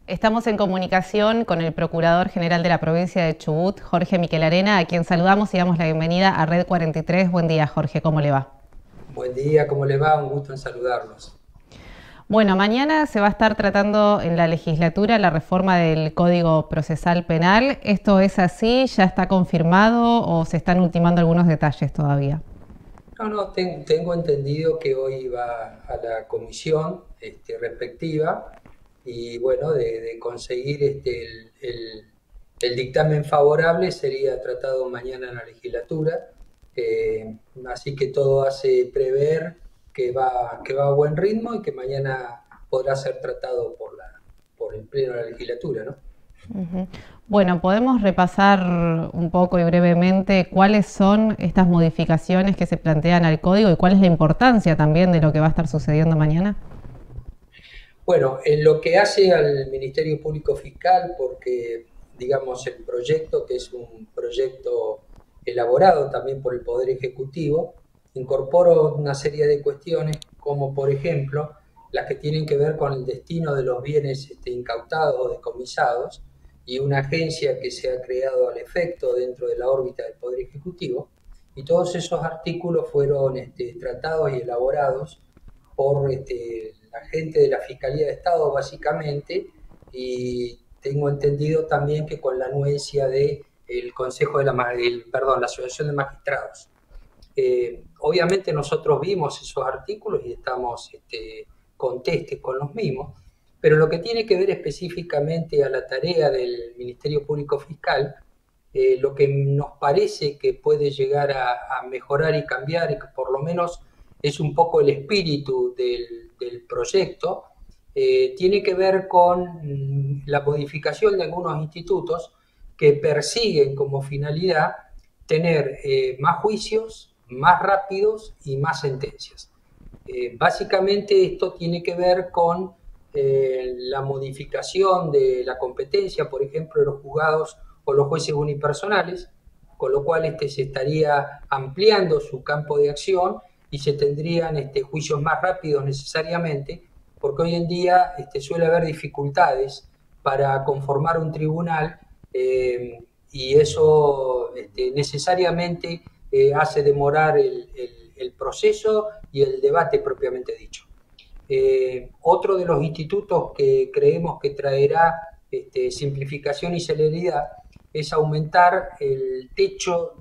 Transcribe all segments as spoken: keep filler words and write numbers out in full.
Estamos en comunicación con el Procurador General de la Provincia de Chubut, Jorge Miquelarena, a quien saludamos y damos la bienvenida a Red cuarenta y tres. Buen día, Jorge, ¿cómo le va? Buen día, ¿cómo le va? Un gusto en saludarlos. Bueno, mañana se va a estar tratando en la legislatura la reforma del Código Procesal Penal. ¿Esto es así? ¿Ya está confirmado o se están ultimando algunos detalles todavía? No, no, ten- tengo entendido que hoy va a la comisión este, respectiva y bueno, de, de conseguir este, el, el- el dictamen favorable sería tratado mañana en la legislatura. Eh, Así que todo hace prever que va, que va a buen ritmo y que mañana podrá ser tratado por la, por el pleno de la legislatura, ¿no? Ujú. Bueno, podemos repasar un poco y brevemente cuáles son estas modificaciones que se plantean al código y cuál es la importancia también de lo que va a estar sucediendo mañana. Bueno, en lo que hace al Ministerio Público Fiscal, porque digamos el proyecto, que es un proyecto elaborado también por el Poder Ejecutivo, incorpora una serie de cuestiones como por ejemplo las que tienen que ver con el destino de los bienes este, incautados o decomisados y una agencia que se ha creado al efecto dentro de la órbita del Poder Ejecutivo. Y todos esos artículos fueron este, tratados y elaborados por este, la gente de la Fiscalía de Estado básicamente, y tengo entendido también que con la anuencia del de Consejo de la, el, perdón, la Asociación de Magistrados. Eh, obviamente nosotros vimos esos artículos y estamos este, contestes con los mismos, pero lo que tiene que ver específicamente a la tarea del Ministerio Público Fiscal, eh, lo que nos parece que puede llegar a, a, mejorar y cambiar, y que por lo menos es un poco el espíritu del, del proyecto, eh, tiene que ver con la modificación de algunos institutos que persiguen como finalidad tener eh, más juicios, más rápidos y más sentencias. Eh, básicamente esto tiene que ver con eh, la modificación de la competencia, por ejemplo, de los juzgados o los jueces unipersonales, con lo cual este, se estaría ampliando su campo de acción y se tendrían este, juicios más rápidos necesariamente, porque hoy en día este, suele haber dificultades para conformar un tribunal eh, y eso este, necesariamente eh, hace demorar el, el, el proceso y el debate propiamente dicho. Eh, otro de los institutos que creemos que traerá este, simplificación y celeridad es aumentar el techo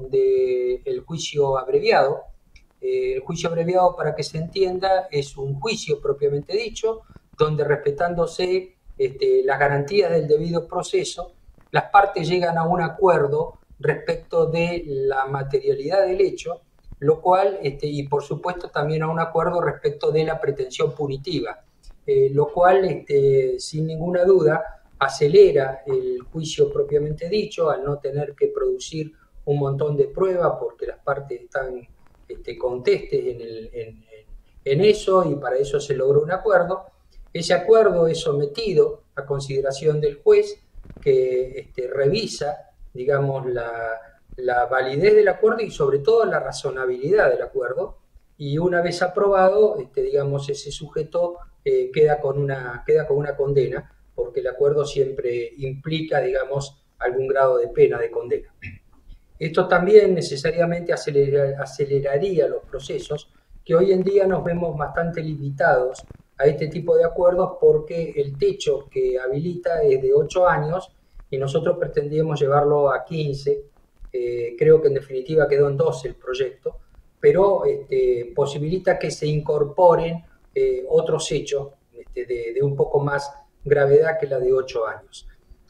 del juicio abreviado. Eh, el juicio abreviado, para que se entienda, es un juicio propiamente dicho, donde respetándose este, las garantías del debido proceso, las partes llegan a un acuerdo respecto de la materialidad del hecho, lo cual, este, y por supuesto también a un acuerdo respecto de la pretensión punitiva, eh, lo cual, este, sin ninguna duda, acelera el juicio propiamente dicho, al no tener que producir un montón de pruebas porque las partes están este, contestes en, el, en, en eso y para eso se logró un acuerdo. Ese acuerdo es sometido a consideración del juez que este, revisa, digamos, la, la validez del acuerdo y sobre todo la razonabilidad del acuerdo, y una vez aprobado, este, digamos, ese sujeto eh, queda, con una, queda con una condena, porque el acuerdo siempre implica, digamos, algún grado de pena, de condena. Esto también necesariamente acelera, aceleraría los procesos, que hoy en día nos vemos bastante limitados a este tipo de acuerdos porque el techo que habilita es de ocho años y nosotros pretendíamos llevarlo a quince. Eh, creo que en definitiva quedó en doce el proyecto, pero este, posibilita que se incorporen eh, otros hechos este, de, de un poco más gravedad que la de ocho años.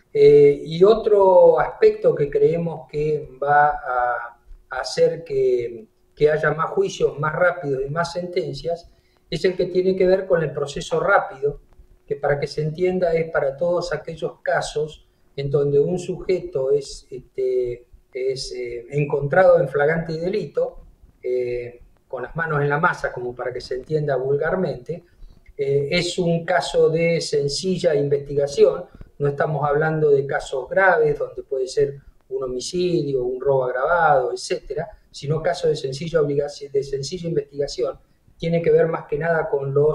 Eh, y otro aspecto que creemos que va a, a hacer que, que haya más juicios, más rápidos y más sentencias, es el que tiene que ver con el proceso rápido, que para que se entienda es para todos aquellos casos en donde un sujeto es, este, es eh, encontrado en flagrante delito, eh, con las manos en la masa, como para que se entienda vulgarmente. Eh, es un caso de sencilla investigación, no estamos hablando de casos graves donde puede ser un homicidio, un robo agravado, etcétera, sino casos de sencilla, obligación, de sencilla investigación. Tiene que ver más que nada con los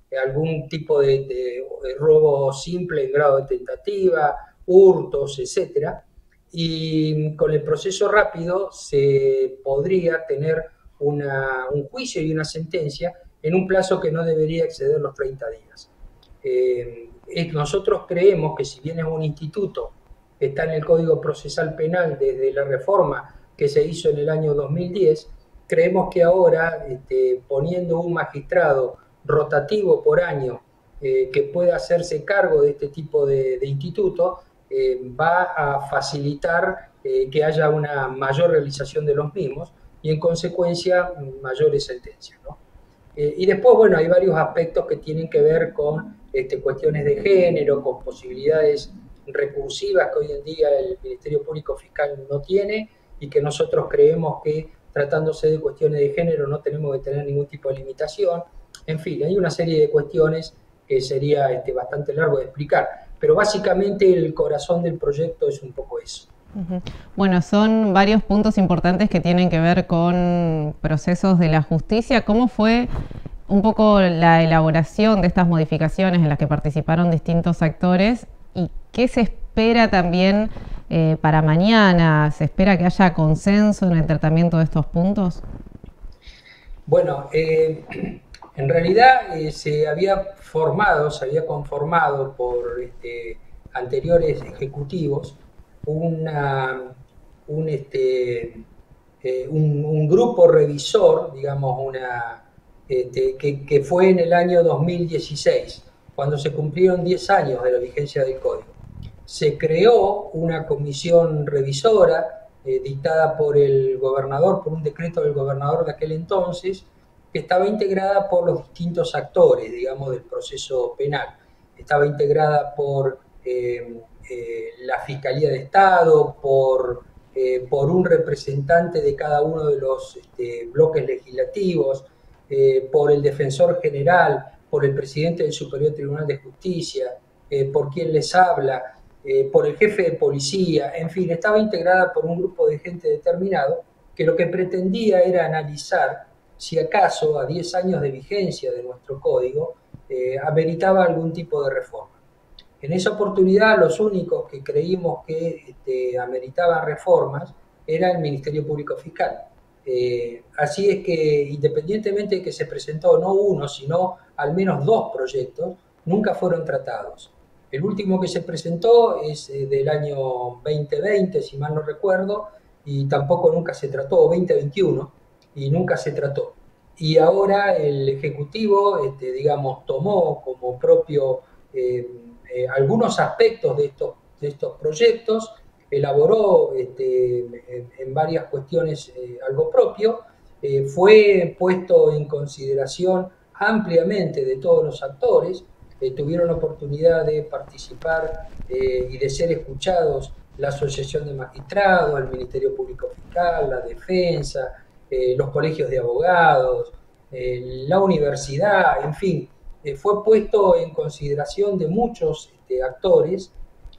algún tipo de, de, de robo simple en grado de tentativa, hurtos, etcétera. Y con el proceso rápido se podría tener una, un juicio y una sentencia en un plazo que no debería exceder los treinta días. Eh, nosotros creemos que si bien es un instituto que está en el Código Procesal Penal desde la reforma que se hizo en el año dos mil diez, creemos que ahora, este, poniendo un magistrado rotativo por año eh, que pueda hacerse cargo de este tipo de, de instituto, eh, va a facilitar eh, que haya una mayor realización de los mismos y en consecuencia mayores sentencias, ¿no? Eh, y después, bueno, hay varios aspectos que tienen que ver con este, cuestiones de género, con posibilidades recursivas que hoy en día el Ministerio Público Fiscal no tiene y que nosotros creemos que tratándose de cuestiones de género no tenemos que tener ningún tipo de limitación. En fin, hay una serie de cuestiones que sería este, bastante largo de explicar, pero básicamente el corazón del proyecto es un poco eso. Bueno, son varios puntos importantes que tienen que ver con procesos de la justicia. ¿Cómo fue un poco la elaboración de estas modificaciones en las que participaron distintos actores? ¿Y qué se espera también eh, para mañana? ¿Se espera que haya consenso en el tratamiento de estos puntos? Bueno, eh, en realidad eh, se había formado, se había conformado por este, anteriores ejecutivos una, un, este, eh, un, un grupo revisor, digamos, una, este, que, que fue en el año dos mil dieciséis, cuando se cumplieron diez años de la vigencia del Código. Se creó una comisión revisora eh, dictada por el gobernador, por un decreto del gobernador de aquel entonces, que estaba integrada por los distintos actores, digamos, del proceso penal. Estaba integrada por eh, eh, la Fiscalía de Estado, por, eh, por un representante de cada uno de los este, bloques legislativos, eh, por el Defensor General, por el presidente del Superior Tribunal de Justicia, eh, por quien les habla, eh, por el jefe de policía, en fin, estaba integrada por un grupo de gente determinado que lo que pretendía era analizar si acaso a diez años de vigencia de nuestro código eh, ameritaba algún tipo de reforma. En esa oportunidad los únicos que creímos que este, ameritaban reformas era el Ministerio Público Fiscal. Eh, así es que independientemente de que se presentó no uno, sino al menos dos proyectos, nunca fueron tratados. El último que se presentó es eh, del año veinte veinte, si mal no recuerdo, y tampoco nunca se trató, veinte veintiuno, y nunca se trató. Y ahora el Ejecutivo, este, digamos, tomó como propio eh, eh, algunos aspectos de estos, de estos proyectos, elaboró este, en, en varias cuestiones eh, algo propio, eh, fue puesto en consideración ampliamente de todos los actores, eh, tuvieron la oportunidad de participar eh, y de ser escuchados la Asociación de Magistrados, el Ministerio Público Fiscal, la Defensa, eh, los colegios de abogados, eh, la universidad, en fin, eh, fue puesto en consideración de muchos este, actores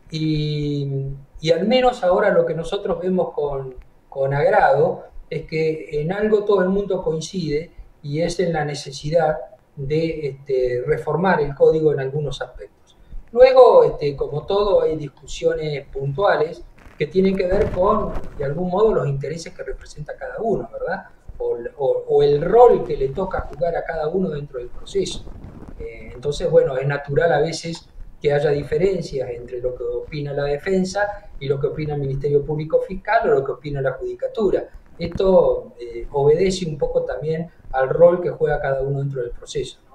y, y al menos ahora lo que nosotros vemos con, con agrado es que en algo todo el mundo coincide y es en la necesidad de este, reformar el código en algunos aspectos. Luego, este, como todo, hay discusiones puntuales que tienen que ver con, de algún modo, los intereses que representa cada uno, ¿verdad? O, o, o el rol que le toca jugar a cada uno dentro del proceso. Eh, entonces, bueno, es natural a veces que haya diferencias entre lo que opina la defensa y lo que opina el Ministerio Público Fiscal o lo que opina la Judicatura. Esto eh, obedece un poco también al rol que juega cada uno dentro del proceso.